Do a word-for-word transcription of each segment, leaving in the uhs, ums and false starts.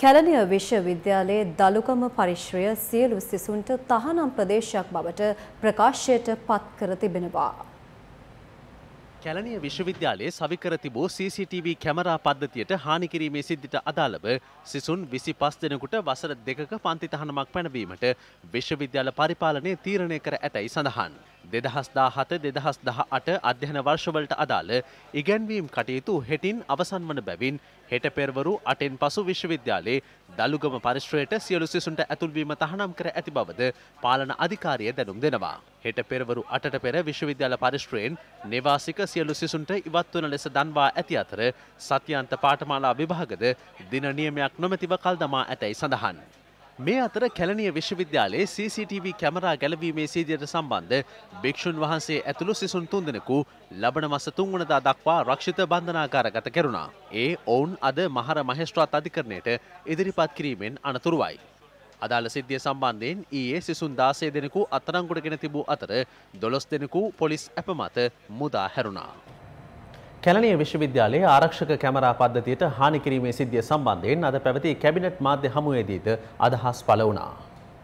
කැලණිය විශ්වවිද්‍යාලයේ දලුගම පරිශ්‍රය සියලු සිසුන්ට තහනම් ප්‍රදේශයක් බවට ප්‍රකාශයට පත් කර තිබෙනවා. කැලණිය විශ්වවිද්‍යාලයේ සවිකර තිබූ සී සී ටී වී කැමරා පද්ධතියට හානි කිරීමේ සිද්ධියට අදාළව සිසුන් විසිපස් දෙනෙකුට වසර දෙකක පන්ති තහනමක් පැනවීමට විශ්වවිද්‍යාල පරිපාලනය තීරණය කර ඇතැයි සඳහන්. දෙදහස් දාහත දෙදහස් දහඅට අධ්‍යයන වර්ෂවලට අදාළ ඉගැන්වීම් කටයුතු හෙටින් අවසන් වන බැවින් හෙට පෙරවරු අටෙන් පසු විශ්වවිද්‍යාලයේ දලුගම පරිශ්‍රයට සියලු සිසුන්ට ඇතුල්වීම තහනම් කර ඇති බවද පාලන අධිකාරිය දැනුම් දෙනවා. හෙට පෙරවරු අටට පෙර විශ්වවිද්‍යාල පරිශ්‍රයෙන් නිවාසික සියලු සිසුන්ට ඉවත් වන ලෙස දන්වා ඇති අතර සත්‍යාන්ත පාඨමාලා විභාගද දින නියමයක් නොමැතිව කල් දමා ඇතැයි සඳහන්. මේ අතර කැලණිය විශ්වවිද්‍යාලයේ සී සී ටී වී කැමරා ගැලවීමේ සිද්ධියට සම්බන්ධ භික්ෂුන් වහන්සේ ඇතුළු සිසුන් තුන්දෙනෙකු ලබන මාස තුන්වනදා දක්වා රක්ෂිත බන්ධනාගාරගත කෙරුණා. ඒ ඔවුන් අද මහර මහේස්ත්‍රාත් අධිකරණයට ඉදිරිපත් කිරීමෙන් අනතුරුවයි. අදාළ සිද්ධිය සම්බන්ධයෙන් ඊයේ සිසුන් දාසය දෙනෙකු අත්අඩංගුවටගෙන තිබූ අතර දොළොස් දෙනෙකු පොලිස් ඇප මත මුදා හැරුණා. කැලණිය විශ්වවිද්‍යාලයේ ආරක්ෂක කැමරා පද්ධතියට හානි කිරීමේ සිද්ධිය සම්බන්ධයෙන් අද පැවති කැබිනට් මාධ්‍ය හමුවේදීද අදහස් පළ වුණා.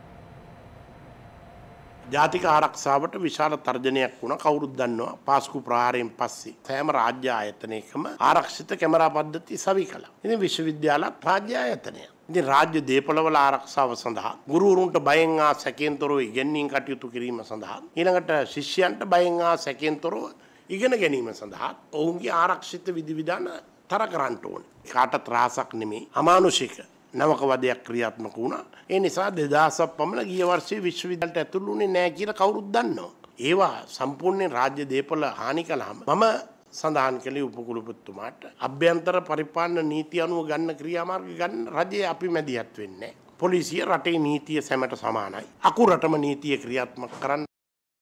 ජාතික ආරක්ෂාවට විශාල තර්ජනයක් වුණා. කවුරුත් දන්නවා පාස්කු ප්‍රහාරයෙන් පස්සේ සෑම රාජ්‍ය ආයතනයකම ආරක්ෂිත කැමරා පද්ධතිය සවි කළා. ඉතින් විශ්වවිද්‍යාලත් රාජ්‍ය ආයතනයක්. ඉතින් රාජ්‍ය දේපළවල ආරක්ෂාව සඳහා ගුරුවරුන්ට බයෙන් ආ සැකයෙන් තොරව ඉගෙනීම් කටයුතු කිරීම සඳහා ඊළඟට ශිෂ්‍යයන්ට බයෙන් ආ සැකයෙන් තොරව ඉගෙන ගැනීම සඳහා ඔවුන්ගේ ආරක්ෂිත විධිවිධාන තර කරන්න ඕනේ. කාටත් රාසක් නෙමෙයි අමානුෂික නවක වදයක් ක්‍රියාත්මක වුණා. ඒ නිසා දෙදහසක් පමණ ගිය වර්ෂයේ විශ්වවිද්‍යාලයට ඇතුළු වුණේ නැහැ කියලා කවුරුත් දන්නවා. ඒවා සම්පූර්ණයෙන් රාජ්‍ය දේපල හානි කළාම මම සඳහන් කළේ උපකුලපතිතුමාට අභ්‍යන්තර පරිපාලන නීති අනුව ගන්න ක්‍රියාමාර්ග ගන්න රජයේ අපි මැදිහත් වෙන්නේ නැහැ. පොලිසිය රටේ නීතිය සැමට සමානයි. අකුරටම නීතිය ක්‍රියාත්මක කරන්න